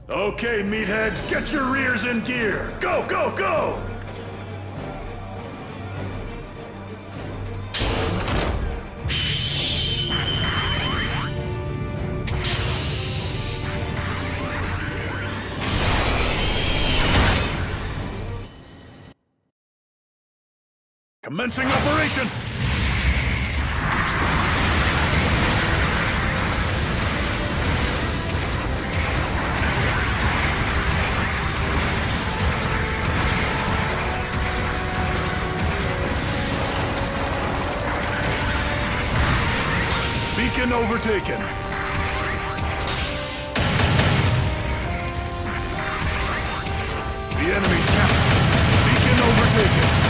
Okay, meatheads, get your rears in gear! Go, go, go! Commencing operation! Beacon overtaken. The enemy's captured. Beacon overtaken.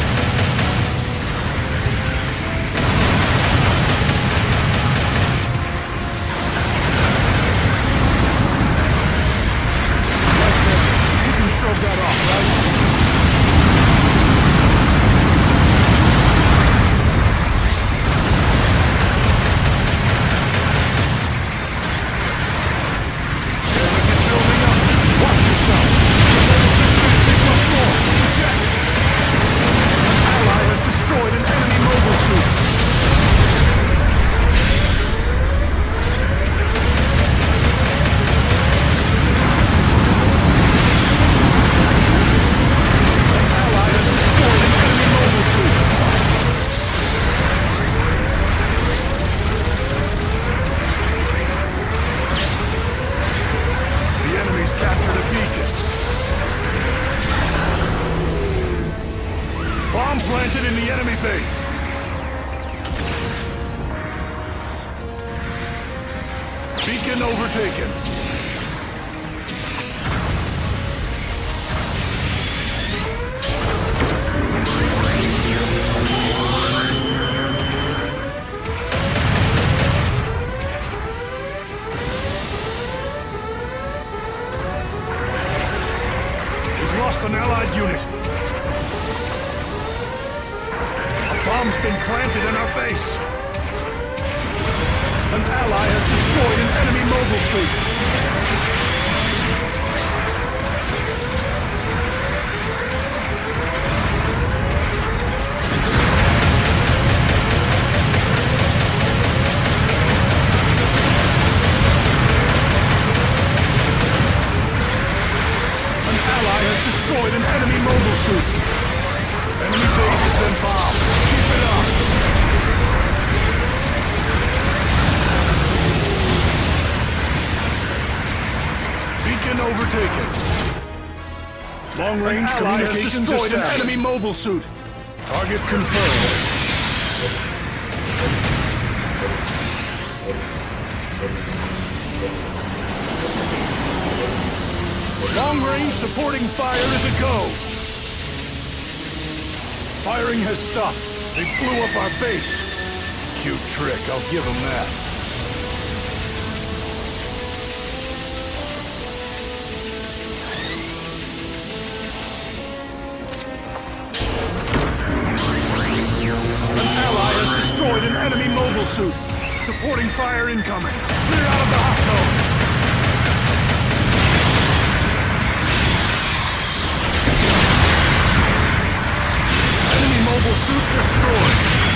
Shrug that off, right? Planted in the enemy base. Beacon overtaken. We've lost an allied unit. Bomb's been planted in our base. An ally has destroyed an enemy mobile suit. An ally has destroyed an enemy mobile suit. Enemy base has been bombed. Keep it up. Beacon overtaken. Long-range communications destroyed an enemy mobile suit. Target confirmed. Long-range supporting fire is a go. Firing has stopped. They blew up our base. Cute trick, I'll give them that. An ally has destroyed an enemy mobile suit. Supporting fire incoming. Clear out of the hot zone. Mobile suit destroyed.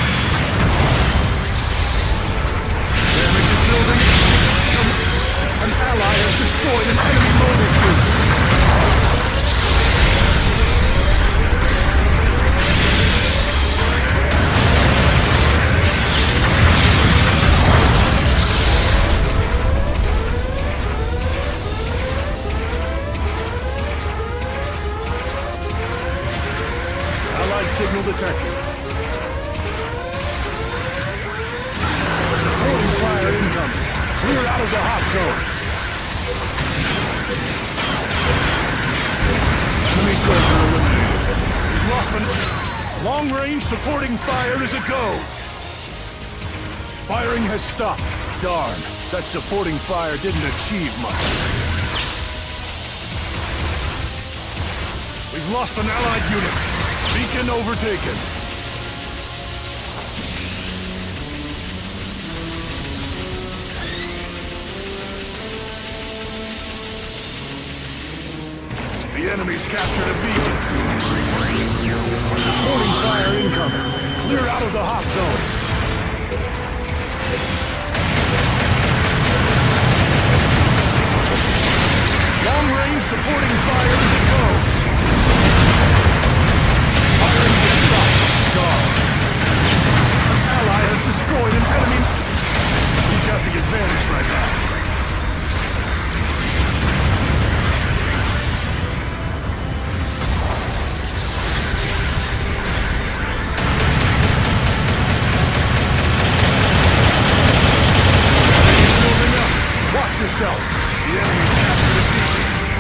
Damage is building. An ally has destroyed an enemy mobile suit. Signal detected. Supporting fire incoming. Clear out of the hot zone. Enemy soldier eliminated. We've lost an... Long-range supporting fire is a go. Firing has stopped. Darn, that supporting fire didn't achieve much. We've lost an allied unit. Beacon overtaken. The enemy's captured a beacon. Supporting fire incoming. Clear out of the hot zone. Long-range supporting fire is a go. Firing has stopped. Guard. An ally has destroyed an enemy. We've got the advantage right now. Watch yourself. The enemy captured a beacon.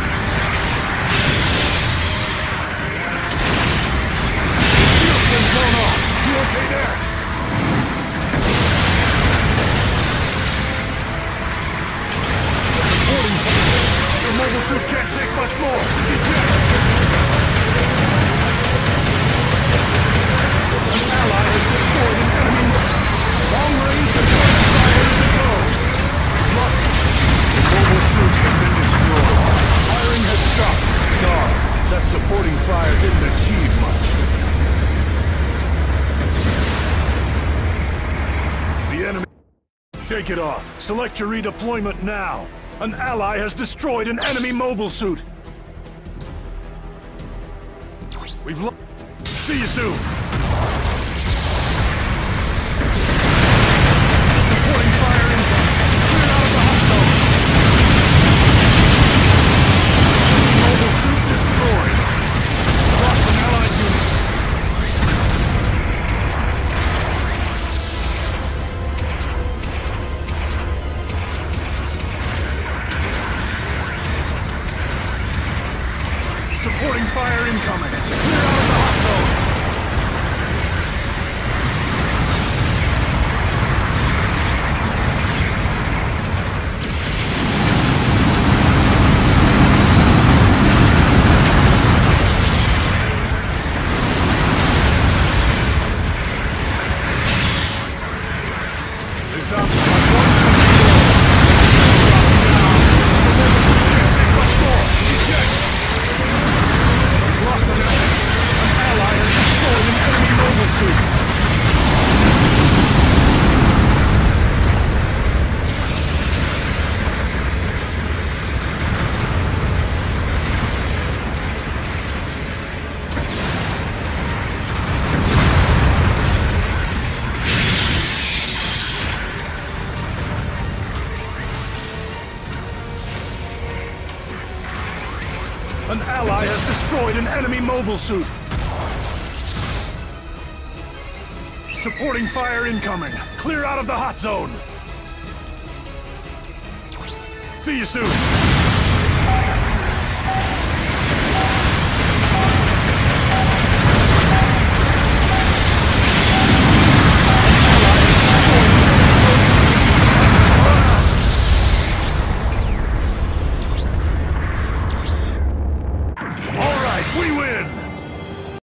Shield's been blown off. You okay there? Supporting fire. Your mobile suit can't take much more. Eject. An ally has destroyed an enemy. Long-range supporting fire is a go. Lost. The mobile suit has been destroyed. Firing has stopped. Darn, that supporting fire didn't achieve much. The enemy... Shake it off. Select your redeployment now. An ally has destroyed an enemy mobile suit. We've lost. See you soon. Supporting fire incoming. Clear out of the hot zone. Mobile suit destroyed. Lost an allied unit. Supporting fire incoming. Clear out of the hot zone. This sounds like one. Can't take much more. Eject. Lost an ally. An ally has destroyed an enemy mobile suit. An ally has destroyed an enemy mobile suit. Supporting fire incoming. Clear out of the hot zone. See you soon.